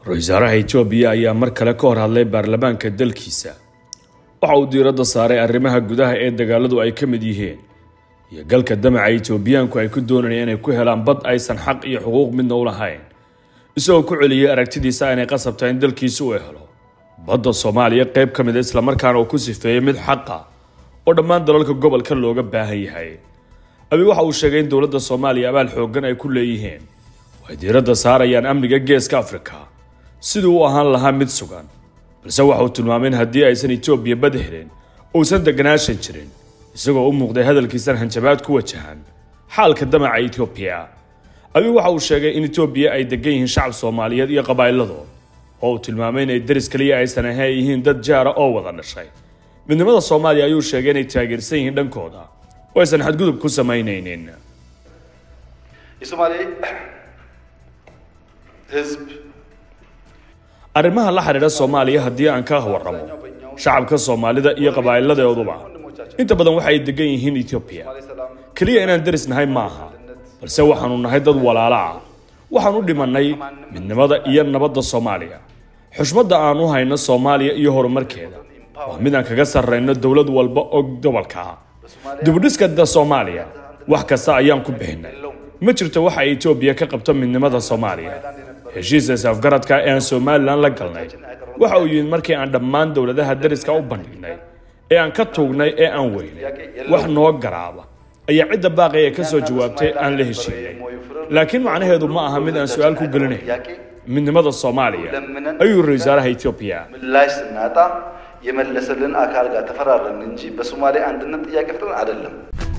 Ra'iisul Itoobiya ayaa mar kale ka hor hadlay baarlamaanka dalkiisa. Waxa uu diiradda saaray arrimaha gudaha ee dagaaladu ay ka mid yihiin iyo galka damaca Itoobiyaanku ay ku doonayaan inay ku helaan bad aysan xaq iyo xuquuq midna u lahayn. Isagoo ku celiyay aragtidiisa inay qasabtay in dalkiisu uu helo badda Soomaaliya qayb ka mid ah isla markaana uu ku sifeeyay mid xaq ah oo dhammaan dalalka gobolka looga baahan yahay. Abi waxa uu sheegay in dawladda Soomaaliya abaal xooggan ay ku leeyihiin way diiradda saarayaan amniga geeska Afrika sidoo uu ahaan lahaa mid sugan balse waxa uu tilmaamay in haddii aysan Itoobiya bad helin uusan deganaashan jirin isagoo u muuqday hadalkiisan hanjabaad ku wajahan xaalka damaca Itoobiya. Abi waxa uu sheegay in Itoobiya ay degan yihiin shacab Soomaaliyeed iyo qabaa'ilado oo uu tilmaamay in ay daris kaliya aysan ahayn dad jaara oo wada dhashay. midnimada Soomaaliya ayuu sheegay in ay taageersan yihiin dhankooda oo aysan xadgudub ku sameynaynin. arrimaha la xiriira Soomaaliya haddii aan ka warramo shacabka Soomaalida iyo qabaa'illadooduba inta badan waxay degan yihiin Itoobiya kaliya inaan daris nahay maaha balse waxaanu nahay dad walaalo ah waxaanu dhimanay midnimada iyo nabadda Soomaaliya xushmada aanu hayno Soomaaliya iyo horumarkeeda waa mid aan kaga sarreyno dawlad walba oo gobolka dibudhiska Soomaaliya wax kasta ayaan ku bixinay ma jirto waxa ay Itoobiya ka qabto midnimada Soomaaliya heshiis afgaradka ee Soomaaliland la galnay waxa uu yimid markii aan dhammaan dawladaha dariska u bandhignay ee aan ka tuugnay ee aan weynay wax noo garaaba ayaa cidda baaqay ka soo jawaabtay aan la heshiiyay laakiin macnaheedu ma aha mid aan su'aal ku galinayn midnimada Soomaaliya ayuu ra'iisul Itoobiya የመለሰልን አካል ጋር ተፈራረምን እንጂ በሶማሊያ አንድነት ጥያቄ ፍጥረን አይደለም።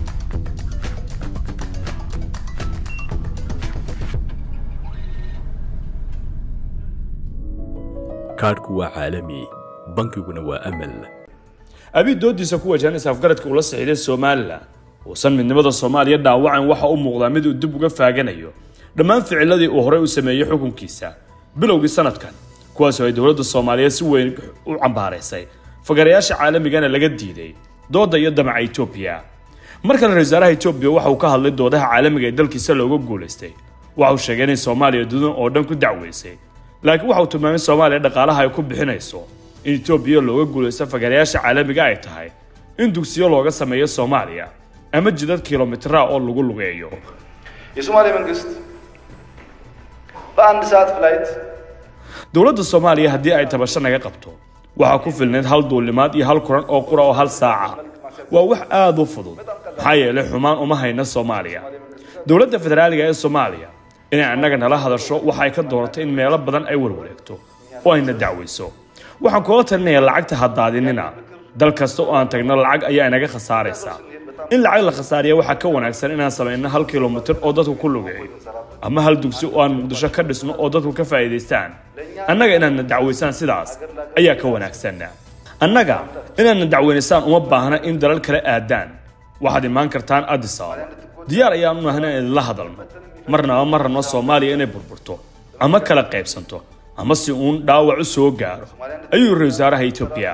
كاركو عالمي بنكيغنا وأمل أبي doodiisa ku wajahan afgaradka ula saxiiday Soomaaliland oo midnimada Soomaaliya dhaawacan waxa uu muuqdaa mid uu dib uga faaganayo dhammaan ficiladii uu hore u sameeyay xukunkiisa bilowgii sanadkan kuwaas oo ay dawladda Soomaaliya si weyn u cambaaraysay fagarayaasha caalamigana laga diiday dooda iyo damaca Itoobiya marka ra'iisul Itoobiya waxa uu ka hadlay doodaha caalamiga ee dalkiisa looga guuleystay waxa uu sheegay in Soomaaliya dudan oo dhan ku dacweysay laakiin waxa uu tilmaamay Soomaaliya dhaqaalaha ay ku bixinayso in Itoobiya looga guuleysto fagarayaasha caalamiga ay tahay in dugsiyo looga sameeyo Soomaaliya ama jidad kiiloomitira oo lagu lugeeyo የሶማሊያ መንግስት በአንድ ሰዓት ፍላይት dawladda Soomaaliya haddii ay tabasho naga qabto waxa ku filneed hal duulimaad iyo hal kulan oo qura oo hal saaca waa wax aad u fudud maxaa yeelay xumaan uma hayna Soomaaliya dawladda federaaliga ee Soomaaliya in annaga nala hadasho waxa ay ka dooratay in meelo badan ay warwareegto oo ayna dacweyso waxaan kula talinayaa lacagta hadaadinina dal kasta oo aan tagno lacag ayaa inaga khasaaraysa in lacag la khasaariyo waxa ka wanaagsan inaan sameeyno hal kiiloomitir oo dadku ku lugeeyo ama hal dugsi oo aan Muqdisho ka dhisno oo dadku ka faa'iideystaan annaga inaan dacweysaan sidaas ayaa ka wanaagsan annaga inaan dacweynaysaan uma baahna in dalal kale aadaan waxaad imaan kartaan Addis Ababa diyaar ayaan u nahay in la hadalno marna Soomaaliya inay burburto ama kala qaybsanto ama si uun dhaawac u soo gaaro ayuu ra'iisul Itoobiya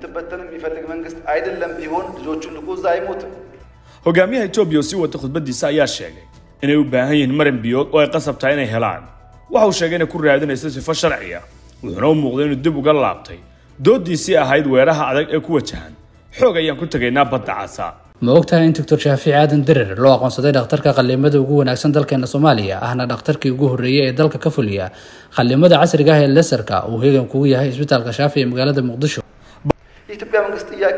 hogaamiyaha Itoobiya si wata khudbadiisa ayaa sheegay inay u baahan yihiin marin biyood oo ay qasabtahay inay helaan waxa uu sheegay in ku raadinayso sifo sharci ah wuxuuna u muuqday inuu dib uga laabtay doodiisii ahayd weeraha adag ee ku wajahan xoog ayaan ku tagaynaa badda casa ma ogtahay in Dr. Shaafici Aadan Dirir loo aqoonsaday dhakhtarka qalliimada ugu wanaagsan dalkeena Soomaaliya ahna dhakhtarkii ugu horeeyay ee dalka ka fuliya qalliimada casriga ah ee laserka uu heegan kugu yahay isbitaalka Shaafici ee magaalada Muqdisho ኢትዮጵያ መንግስት ጥያቄ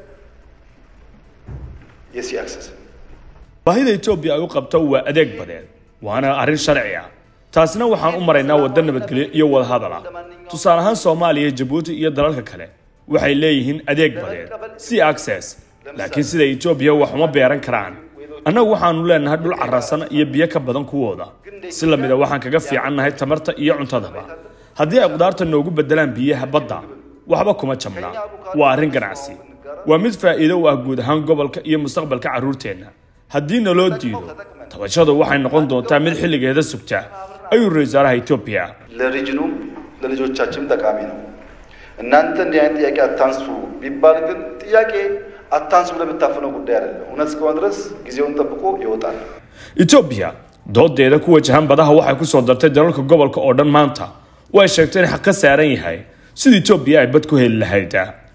የሲ አክሰስ baahida Itoobiya ay u qabto waa adeeg badeed waana arrin sharci ah taasina waxaan u maraynaa waddan nabadgelyo iyo wada hadal ah tusaale ahaan Soomaaliya Djibouti iyo dalalka kale waxay leeyihiin adeeg badeed si access laakiin sida Itoobiya wax uma beeran karaan annagu waxaanu leenahay dhul carrasan iyo biyo ka badan kuwooda si la mid ah waxaan kaga fiicannahay tamarta iyo cuntadaba haddii ay qudaarta noogu bedelaan biyaha badda waxba kuma jamna waa arrin ganacsi waa mid faa'iido u ah guud ahaan gobolka iyo mustaqbalka carruurteena haddii naloo diido tabashadu waxay noqon doontaa mid xilligeeda sugta ayuu ra'iisul Itoobiya ለሪጅኑ ለልጆቻችን ጠቃሚ ነው እናንተ እንዲህ አይነት ጥያቄ አታንሱ ቢባል ግን ጥያቄ አታንሱ ለምታፈነው ጉዳይ አይደለም እውነት እስከሆነ ድረስ ጊዜውን ጠብቆ ይወጣል Itoobiya doodeeda ku wajahan badaha waxay ku soo dartay dalalka gobolka oo dhan maanta way sheegtay in xaq ka saaran yahay sidii Itoobiya ay bad ku heli lahayd.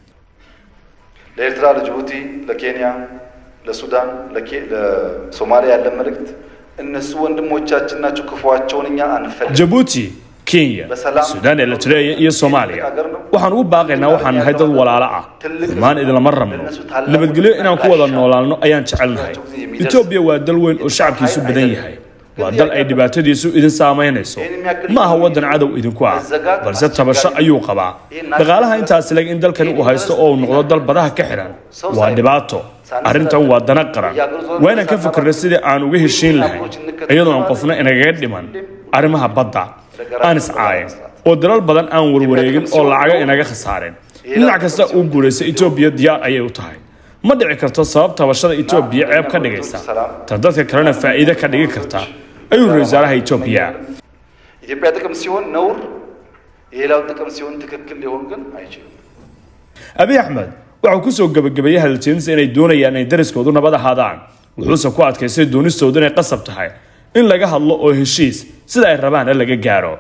ለኤርትራ ለጅቡቲ ለኬንያ ለሱዳን ለሶማሊያ ያለ መልእክት እነሱ ወንድሞቻችን ናቸው ክፉዋቸውን እኛ አንፈልግም Djibouti Kenya Sudan Eritrea iyo Soomaaliya waxaan u baaqaynaa waxaan nahay dad walaalo ah maan idin lama rabno nabadgelyo inaan ku wada noolaano ayaan jecelnahay Itoobiya waa dal weyn oo shacabkiisu badan yahay waa dal ay dhibaatadiisu idin saameynayso ma aha wadan cadow idinku ah balse tabasho ayuu qabaa dhaqaalaha intaas lag in dalkan uu haysto oo noqdo dal badaha ka xiran waa dhibaato arrintan waa dana qaran waana ka fikirnay sidii aan uga heshiin lahayn iyadoo aan qofna inaga dhiman arrimaha badda aan iscaayin oo dalal badan aan warwareegin oo lacag inaga khasaareen dhinac kasta uu guuleysay Itoobiya diyaar ayay u tahay ma dhici karto sabab tabashada Itoobiya ceeb ka dhigaysa tan dadka kalena faa'iido ka dhigi karta ayuu ra'iisul Itoobiya ኢትዮጵያ ጥቅም ሲሆን ነውር የሌላው ጥቅም ሲሆን ትክክል ሊሆን ግን አይችልም Abiy Ahmed wuxuu ku soo gabagabeeyay haljeens inay doonayaan in dariskoodu nabad ahaadaan wuxuu ku adkaysay doonistoodu inay qasab tahay in laga hadlo oo heshiis sida ay rabaan laga gaaro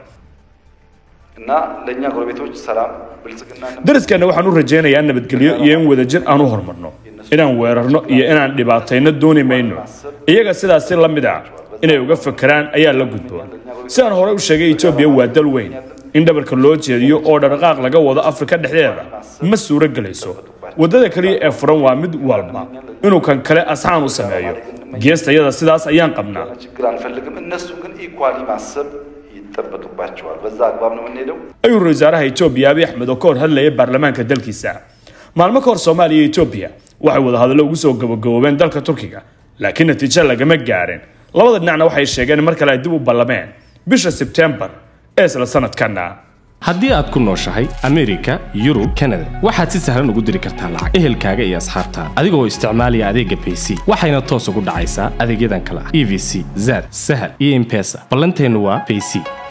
እና ለኛ ጎረቤቶች ሰላም ብልጽግና dariskana waxaan u rajaynayaa nabadgelyo iyo in wadajir aan u hormarno inaan weerarno iyo inaan dhibaatayno doonimayno iyaga sidaas la mid ah inay uga fakaraan ayaa la gudboon sidaan hore u sheegay Itoobiya waa dal weyn in dhabarka loo jeediyo oo dhaqaaq laga wado Afrika dhexdeeda ma suura galayso wadada kaliya ee furan waa mid walba inuu kan kale asxaan u sameeyo geestayada sidaas ayaan qabnaa ችግር አንፈልግም እነሱ ግን ኢኳሊ ማሰብ ይጠበቅባቸዋል በዛ አግባብ ነው የምንሄደው ayuu ra'iisul Itoobiya Abiy Ahmed oo kor hadlaya baarlamaanka dalkiisa maalmo ka hor Soomaaliya iyo Itoobiya waxay wada hadallo ugu soo gabagaboobeen dalka Turkiga laakiin natiijo lagama gaarin labada dhinacna waxay sheegeen mar kale ay dib u ballameen bisha September ee isla sanadkana haddii aad ku nooshahay Amerika, Yurub, Canada waxaad si sahlan ugu diri kartaa lacag ehelkaaga iyo asxaabtaada adigoo isticmaalaya adeegga Payc waxayna toos ugu dhacaysaa adeegyadan kala EVC, Zad, Sahal iyo M-Pesa ballanteenu waa Payc